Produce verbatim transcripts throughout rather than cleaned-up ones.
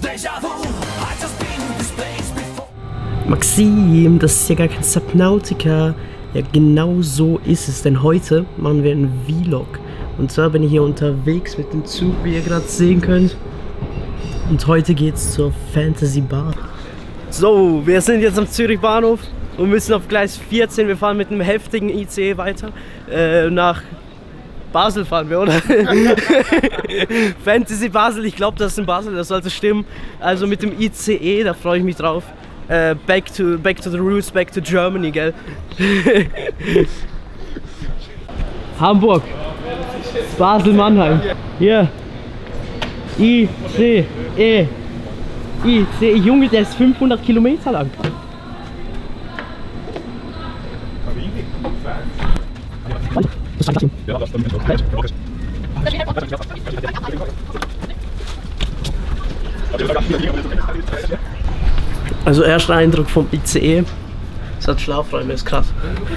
Maxim, das ist ja gar kein Subnautica. Ja, genau so ist es, denn heute machen wir einen Vlog. Und zwar bin ich hier unterwegs mit dem Zug, wie ihr gerade sehen könnt. Und heute geht's zur Fantasy Bar. So, wir sind jetzt am Zürich Bahnhof und müssen auf Gleis vierzehn. Wir fahren mit einem heftigen I C E weiter. Äh, nach Basel fahren wir, oder? Fantasy Basel, ich glaube, das ist in Basel, das sollte stimmen. Also mit dem I C E, da freue ich mich drauf. Äh, back to, back to the roots, back to Germany, gell? Hamburg, Basel, Mannheim. Hier, I C E. I C E, Junge, der ist fünfhundert Kilometer lang. Also erster Eindruck vom I C E. Es hat Schlafräume, ist krass.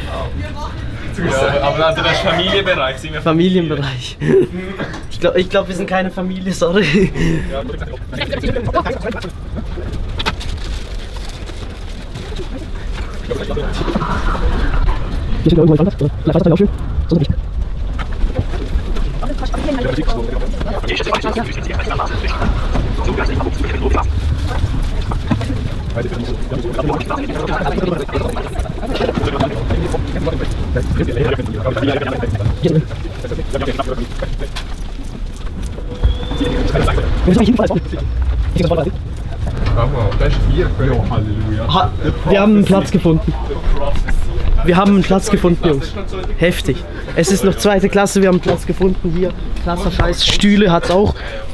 Ja, aber also das ist Familienbereich, sind wir Familienbereich. Ich glaube, ich glaub, wir sind keine Familie, sorry. Hier sind irgendwo anders, oder? Vielleicht war das auch schön, sonst nicht. Ha, wir haben einen Platz gefunden. Wir haben einen Platz gefunden, Jungs. Heftig. Es ist noch zweite Klasse, wir haben einen Platz gefunden hier. Krasser Scheiß. Stühle hat's auch.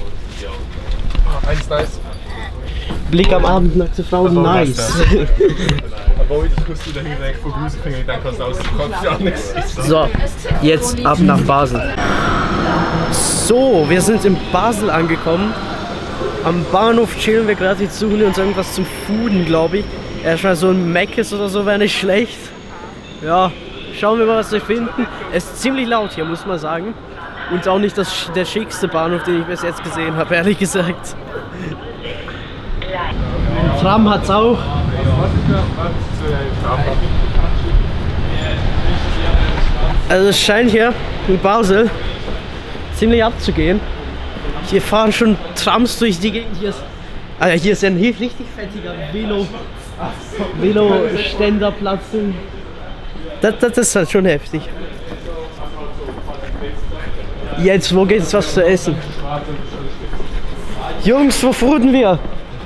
Eins nice. Blick am Abend, nackte Frauen, nice. Aber ich muss wieder hinweg von Grüßen kriegen, dann kannst du aus dem Kopf ja nichts. So, jetzt ab nach Basel. So, wir sind in Basel angekommen. Am Bahnhof chillen wir gerade, jetzt suchen wir uns irgendwas zum Fooden, glaube ich. Erstmal so ein Mc's oder so wäre nicht schlecht. Ja, schauen wir mal, was wir finden. Es ist ziemlich laut hier, muss man sagen. Und auch nicht das, der schickste Bahnhof, den ich bis jetzt gesehen habe, ehrlich gesagt. Tram hat's auch. Also es scheint hier in Basel ziemlich abzugehen. Hier fahren schon Trams durch die Gegend. Hier ist, also hier ist ja ein richtig fettiger Velo, Velo-Ständerplatz. Das, das ist halt schon heftig. Jetzt, wo geht's was zu essen? Jungs, wo fooden wir?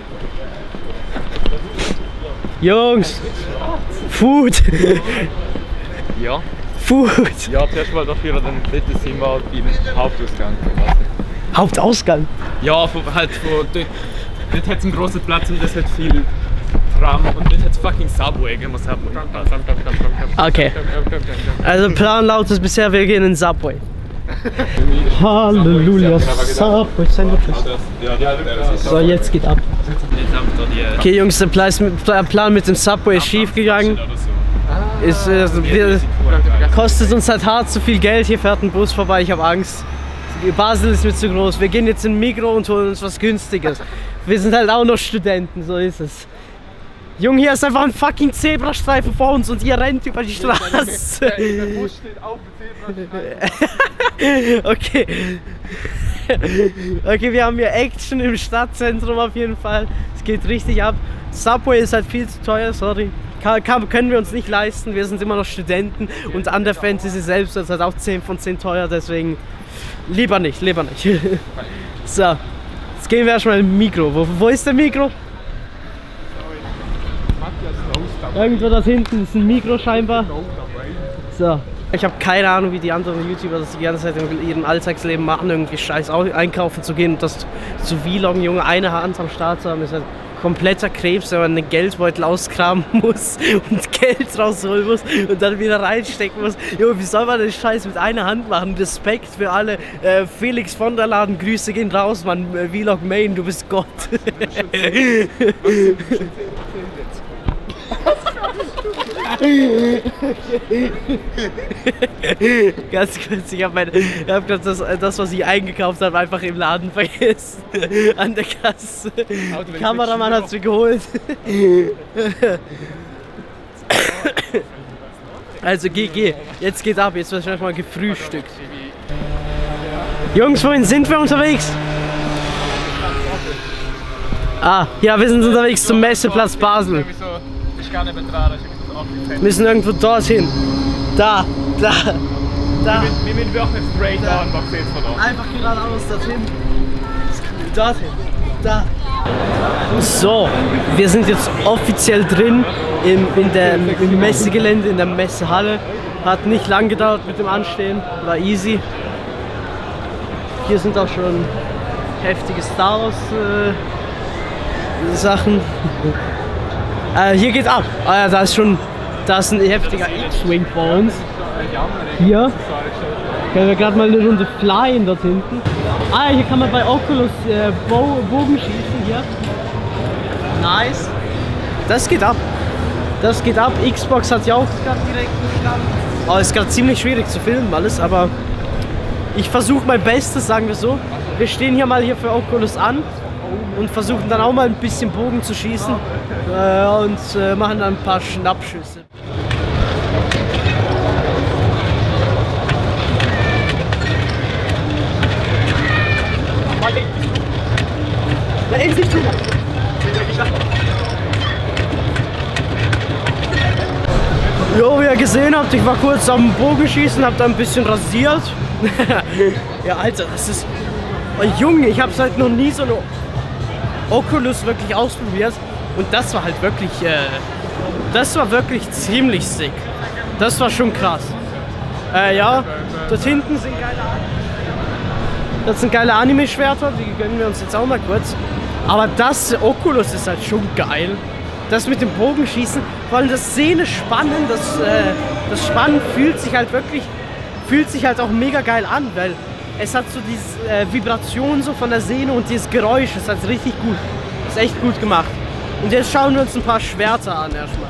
Jungs! Food! Ja? Food! Ja, zuerst mal dafür, dann drittes sind wir beim Hauptausgang. Hauptausgang? Ja, von, halt von dort. Dort hat es einen grossen Platz und das hat viel Tram und dort hat es fucking Subway, gehen wir Subway. Okay. Also Plan lautet bisher, wir gehen in Subway. Halleluja, Subway Sandwiches. So, jetzt geht ab. Okay Jungs, der Plan mit dem Subway ist schief gegangen. Ist, äh, wir, kostet uns halt hart zu viel Geld, hier fährt ein Bus vorbei, ich habe Angst. Basel ist mir zu groß, wir gehen jetzt in Migros und holen uns was Günstiges. Wir sind halt auch noch Studenten, so ist es. Junge, hier ist einfach ein fucking Zebrastreifen vor uns und ihr rennt über die Straße. Der Bus steht auf dem Zebrastreifen. Okay. Okay, wir haben hier Action im Stadtzentrum auf jeden Fall. Es geht richtig ab. Subway ist halt viel zu teuer, sorry. Kann, kann, können wir uns nicht leisten, wir sind immer noch Studenten und an der Fantasy selbst ist halt auch zehn von zehn teuer, deswegen lieber nicht, lieber nicht. So, jetzt gehen wir erstmal in Migros. Wo, wo ist der Migros? Irgendwo da hinten ist ein Migros scheinbar. So. Ich habe keine Ahnung, wie die anderen YouTuber das die ganze Zeit in ihrem Alltagsleben machen, irgendwie scheiß einkaufen zu gehen und das zu vloggen, Junge, eine Hand am Start zu haben, ist halt kompletter Krebs, wenn man einen Geldbeutel auskramen muss und Geld rausholen muss und dann wieder reinstecken muss. Junge, wie soll man den Scheiß mit einer Hand machen? Respekt für alle. Äh, Felix von der Laden, Grüße gehen raus, Mann. Äh, Vlog Main, du bist Gott. Ganz kurz, ich habe mein, ich hab das, das, was ich eingekauft habe, einfach im Laden vergessen. An der Kasse. Der Kameramann hat es mir geholt. Also G G, jetzt geht ab, jetzt wird mal gefrühstückt. Jungs, wohin sind wir unterwegs? Ah, ja, wir sind unterwegs zum Messeplatz Basel. Wir müssen irgendwo dorthin. Da, da, da. Wir müssen wirklich straight an, was jetzt von da. Einfach geradeaus dorthin. Dorthin. Da. So, wir sind jetzt offiziell drin im, in der, im Messegelände, in der Messehalle. Hat nicht lang gedauert mit dem Anstehen, war easy. Hier sind auch schon heftige Star Wars äh, Sachen. äh, hier geht ab. Ah ja, da ist schon, da ist ein heftiger X-Wing vor uns. Hier. Können wir gerade mal eine Runde flyen dort hinten. Ah, hier kann man bei Oculus äh, Bo Bogen schießen hier. Nice. Das geht ab. Das geht ab. Xbox hat ja auch gerade direkt gestanden. Oh, ist gerade ziemlich schwierig zu filmen alles, aber ich versuche mein Bestes, sagen wir so. Wir stehen hier mal hier für Oculus an und versuchen dann auch mal ein bisschen Bogen zu schießen äh, und äh, machen dann ein paar Schnappschüsse. Na, endlich du! Jo, wie ihr gesehen habt, ich war kurz am Bogenschießen, hab da ein bisschen rasiert. Ja, Alter, das ist... Oh, Junge, ich hab's halt noch nie so eine Oculus wirklich ausprobiert. Und das war halt wirklich... Äh, das war wirklich ziemlich sick. Das war schon krass. Äh, ja, dort hinten sind geile... Das sind geile Anime-Schwerter, die gönnen wir uns jetzt auch mal kurz. Aber das Oculus ist halt schon geil. Das mit dem Bogenschießen, vor allem das Szene spannen, das, äh, das Spannen fühlt sich halt wirklich, fühlt sich halt auch mega geil an, weil es hat so diese äh, Vibration so von der Sehne und dieses Geräusch, das ist halt richtig gut. Das ist echt gut gemacht. Und jetzt schauen wir uns ein paar Schwerter an erstmal.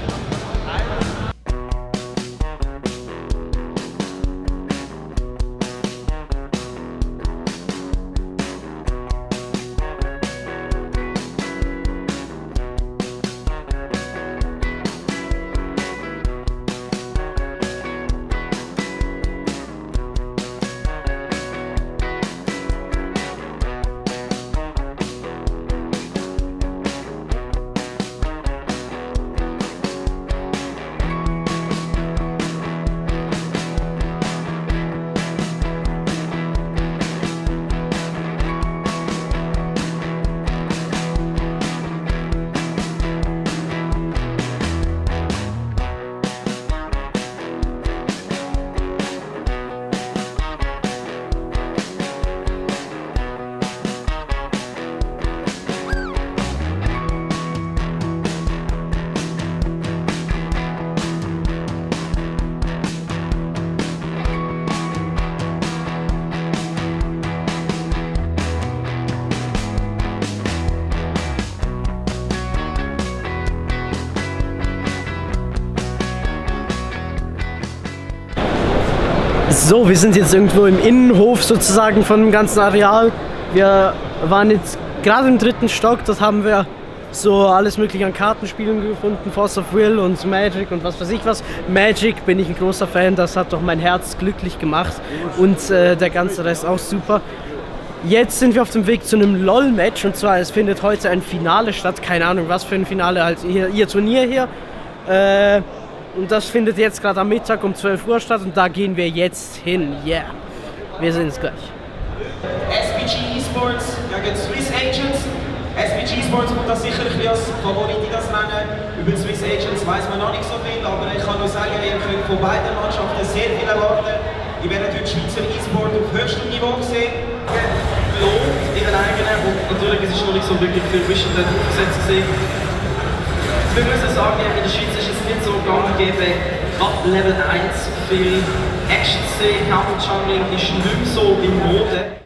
So, wir sind jetzt irgendwo im Innenhof sozusagen von dem ganzen Areal. Wir waren jetzt gerade im dritten Stock, dort haben wir so alles mögliche an Kartenspielen gefunden, Force of Will und Magic und was weiß ich was. Magic bin ich ein großer Fan, das hat doch mein Herz glücklich gemacht und äh, der ganze Rest auch super. Jetzt sind wir auf dem Weg zu einem LOL-Match und zwar es findet heute ein Finale statt, keine Ahnung was für ein Finale, halt ihr, ihr Turnier hier. Äh, Und das findet jetzt gerade am Mittag um zwölf Uhr statt und da gehen wir jetzt hin. Yeah, wir sehen es gleich. S P G Esports gegen Swiss Agents. S P G Esports kommt das sicherlich als Favorit in das Rennen. Über Swiss Agents weiß man noch nicht so viel, aber ich kann nur sagen, ihr könnt von beiden Mannschaften sehr viel erwarten. Ihr werdet heute Schweizer E-Sport auf höchstem Niveau sehen. Lohnt ihren eigenen und natürlich ist es noch nicht so wirklich viel Vision dort aufgesetzt gesehen. Wir müssen sagen, in der Schweiz ist es nicht so gang und gäbe, ab Level eins viel Action zu sehen. Helmet Juggling ist nicht mehr so in Mode.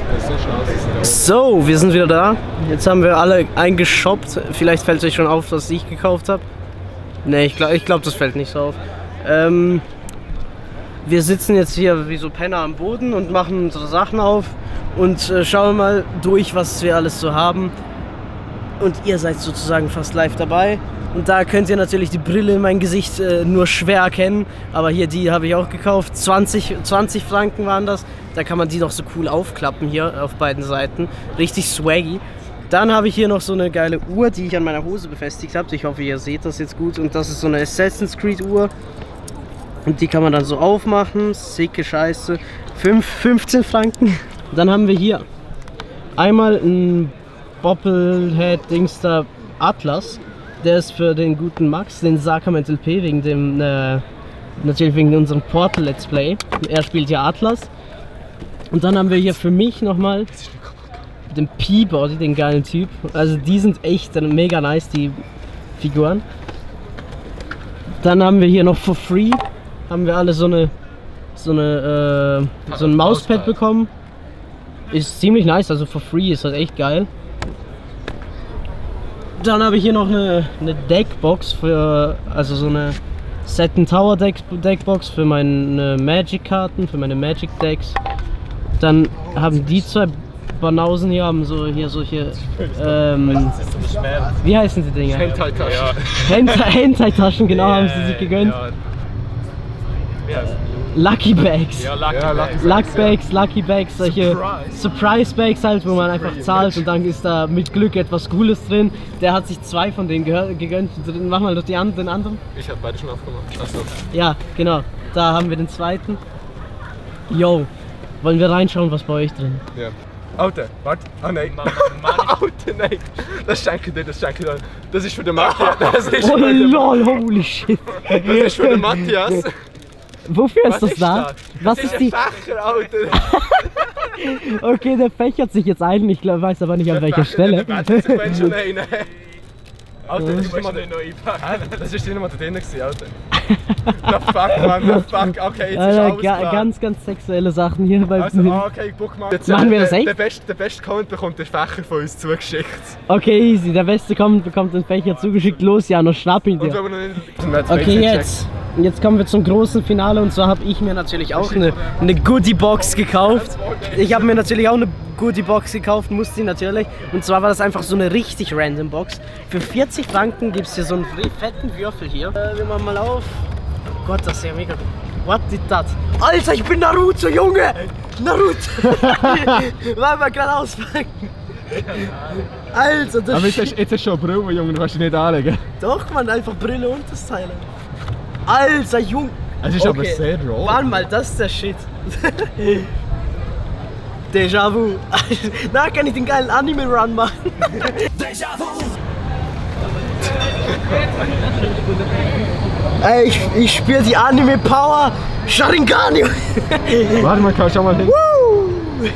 So, wir sind wieder da. Jetzt haben wir alle eingeshoppt. Vielleicht fällt es euch schon auf, was ich gekauft habe. Ne, ich glaube, ich glaub, das fällt nicht so auf. Ähm, wir sitzen jetzt hier wie so Penner am Boden und machen unsere Sachen auf und äh, schauen mal durch, was wir alles so haben. Und ihr seid sozusagen fast live dabei. Und da könnt ihr natürlich die Brille in mein Gesicht äh, nur schwer erkennen. Aber hier, die habe ich auch gekauft. zwanzig, zwanzig Franken waren das. Da kann man die doch so cool aufklappen hier auf beiden Seiten. Richtig swaggy. Dann habe ich hier noch so eine geile Uhr, die ich an meiner Hose befestigt habe. Ich hoffe, ihr seht das jetzt gut. Und das ist so eine Assassin's Creed Uhr. Und die kann man dann so aufmachen. Sicke Scheiße. fünf, fünfzehn Franken. Dann haben wir hier einmal ein Bobblehead-Dings da Atlas. Der ist für den guten Max, den Sacrament L P, wegen dem, äh, natürlich wegen unserem Portal Let's Play. Er spielt ja Atlas. Und dann haben wir hier für mich nochmal den P-Body, den geilen Typ. Also die sind echt mega nice, die Figuren. Dann haben wir hier noch for free, haben wir alle so eine, so eine, äh, so ein Mauspad bekommen. Ist ziemlich nice, also for free ist halt echt geil. Dann habe ich hier noch eine, eine Deckbox für, also so eine Satin Tower Deck, Deckbox für meine Magic-Karten, für meine Magic-Decks. Dann haben die zwei Banausen hier, haben so hier solche, ähm, wie heißen die Dinger? Hentai-Taschen. Hentai-Taschen, genau, yeah, haben sie sich gegönnt. Ja. Wie heißt Lucky Bags. Ja, Lucky, ja, Lucky Bags. Lucky Bags, ja. Lucky Bags, solche Surprise. Surprise Bags halt, wo man einfach zahlt und dann ist da mit Glück etwas Cooles drin. Der hat sich zwei von denen gegönnt. Mach mal doch die an, den anderen. Ich habe beide schon aufgemacht. Achso. Ja, genau. Da haben wir den zweiten. Yo, wollen wir reinschauen, was bei euch drin ist? Ja. Alter, warte. Ah nein. Alter, nein. Das schenke ich dir, das schenke ich dir. Das ist für den Matthias. Das ist oh lol, holy shit. Das ist für den Matthias. Wofür ist was das ist da? Das? Was das ist, ist die? Fächer, Alter. Okay, der fächert sich jetzt ein, ich glaub, weiß aber nicht an welcher Stelle. Der Fächer sich schon ein. Alter, das ist nicht mal der neue einpacken. Das ist nicht mal da drin gewesen, Alter. Na fuck, man, na fuck. Okay, jetzt ist alles klar. Ganz, ganz sexuelle Sachen hier bei also, ah, okay, guck mal. Jetzt, machen wir das echt? Der beste, der beste Comment bekommt den Fächer von uns zugeschickt. Okay, easy. Der beste Comment bekommt den Fächer zugeschickt. Los, Jano, schnapp ihn dir. Okay, jetzt. Jetzt kommen wir zum großen Finale und zwar habe ich mir natürlich auch eine, eine Goodie-Box gekauft. Ich habe mir natürlich auch eine Goodie-Box gekauft, musste ich natürlich. Und zwar war das einfach so eine richtig random Box. Für vierzig Franken gibt es hier so einen fetten Würfel hier. Äh, wir machen mal auf. Oh Gott, das ist ja mega gut. What did that? Alter, ich bin Naruto, Junge! Naruto! Wollen wir gerade auspacken? Alter, das aber jetzt hast, jetzt hast du schon Brille, Junge, du kannst dich nicht anlegen. Doch, man, einfach Brille und das Teil. Alter, Junge! Es ist okay. Aber sehr roh. Warte mal, das ist der Shit. Déjà-vu. Na, kann ich den geilen Anime-Run machen. Déjà-vu! Ey, ich, ich spüre die Anime-Power. Sharingan! Warte mal, schau mal hin. Woo!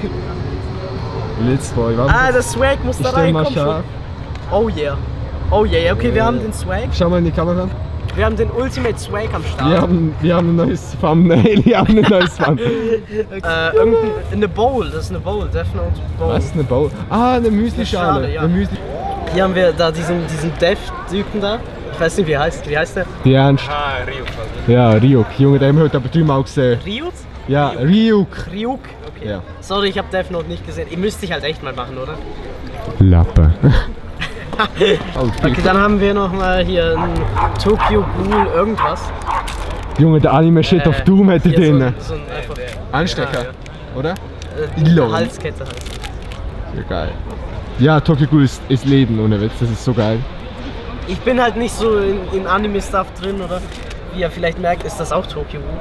Let's boy, ah, der Swag muss da reinkommen. Oh yeah. Oh yeah, okay, wir haben den Swag. Schau mal in die Kamera. Wir haben den Ultimate Swag am Start. Wir haben, wir haben ein neues Thumbnail. Wir haben ein neues Thumbnail. äh, irgendein, eine Bowl, das ist eine Bowl, Death Note Bowl. Was ist eine Bowl? Ah, eine Müsli-Schale. Eine, ja. eine Müsli. Hier haben wir da diesen, diesen Death-Typen da. Ich weiß nicht, wie er heißt. Wie heißt der? Die Ernst. Ah, Ryuk. Ja, Ryuk. Junge, den haben wir heute aber dreimal gesehen. Ryuk? Ja, Ryuk. Ryuk? Okay. Ja. Sorry, ich habe Death Note nicht gesehen. Ihr müsst dich halt echt mal machen, oder? Lappe. Okay, dann haben wir noch mal hier ein Tokyo Ghoul irgendwas. Junge, der Anime-Shit äh, auf Doom hätte den. So, so ein Anstecker, ja, ja. Oder? Äh, eine Halskette halt. Ja, geil. Ja, Tokyo Ghoul ist, ist Leben, ohne Witz, das ist so geil. Ich bin halt nicht so in, in Anime-Stuff drin, oder? Wie ihr vielleicht merkt, ist das auch Tokyo Ghoul.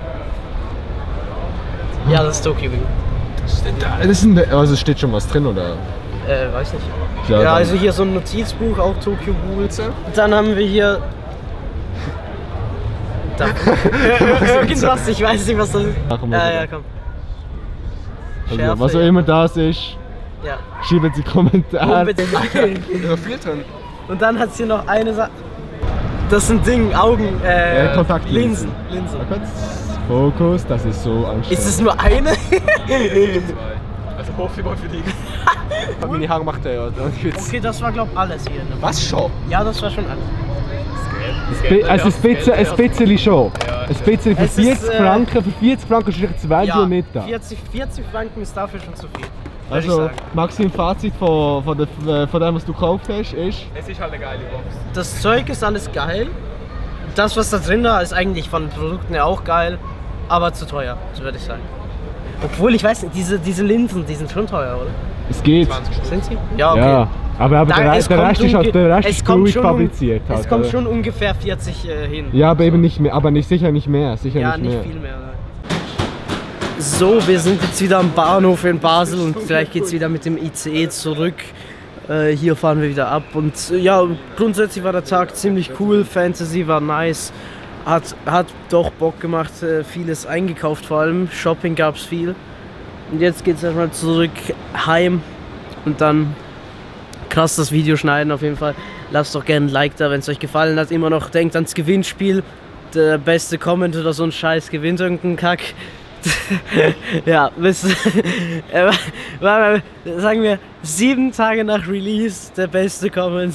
Ja, das ist Tokyo Ghoul. Das ist ein, also steht schon was drin, oder? Äh, weiß nicht. Ja, ja also hier so ein Notizbuch, auch Tokyo Ghoul. Dann haben wir hier... Da. Irgendwas, ich weiß nicht, was das ist. Ja, ja, komm. Also, Schärfe, was auch immer das ist, ja. Schreiben Sie Kommentare. Ja, viel drin. Und dann hat es hier noch eine Sache. Das ist ein Ding, Augen, äh, ja, Kontaktlinsen. Linsen. Linsen. Fokus, das ist so anstrengend. Ist es nur eine? Also Profi-Boy für dich. Meine Haare macht er ja. Okay, das war glaub alles hier. Ne? Was schon? Ja, das war schon alles. Also ein bisschen, ein bisschen schon. Ein bisschen für Es ist, vierzig äh, Franken, für vierzig Franken ist es zwei Ja, nicht da. vierzig, vierzig Franken ist dafür schon zu viel. Würde ich Also, sagen. Maxim, Fazit von, von, der, von dem, was du gekauft hast, ist? Es ist halt eine geile Box. Das Zeug ist alles geil. Das, was da drin war, ist eigentlich von den Produkten her auch geil, aber zu teuer, so würde ich sagen. Obwohl, ich weiß nicht, diese, diese Linsen, die sind schon teuer, oder? Es geht. Sind sie? Ja, okay. Ja, aber, aber Da- der, es der kommt Rest ist, halt, unge- der Rest es ist kommt ruhig schon un- fabriziert. Halt, Es kommt oder? schon ungefähr vierzig äh, hin. Ja, aber eben nicht mehr, aber nicht, sicher nicht mehr. Sicher Ja, nicht nicht mehr. viel mehr. Nein. So, wir sind jetzt wieder am Bahnhof in Basel und gleich geht es wieder mit dem I C E zurück. Äh, hier fahren wir wieder ab und äh, ja, grundsätzlich war der Tag ziemlich cool, Fantasy war nice, hat, hat doch Bock gemacht, äh, vieles eingekauft vor allem, Shopping gab es viel. Und jetzt geht es erstmal zurück heim und dann krass das Video schneiden auf jeden Fall. Lasst doch gerne ein Like da, wenn es euch gefallen hat. Immer noch denkt ans Gewinnspiel. Der beste Comment oder so ein Scheiß gewinnt irgendeinen Kack. Ja, bis, äh, sagen wir sieben Tage nach Release, der beste Comment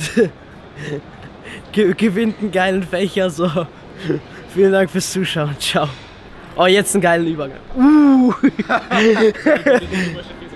Ge gewinnt einen geilen Fächer. So, vielen Dank fürs Zuschauen. Ciao. Oh, jetzt einen geilen Übergang. Uh.